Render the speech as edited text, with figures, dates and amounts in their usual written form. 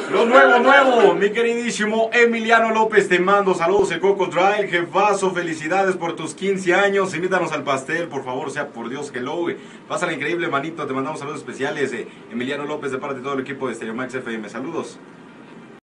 Lo nuevo, mi queridísimo Emiliano López, te mando saludos de Cocodrile, jefazo, felicidades por tus 15 años, invítanos al pastel, por favor, sea por Dios, hello, pásala increíble, manito, te mandamos saludos especiales, Emiliano López, de parte de todo el equipo de Stereo Max FM, saludos.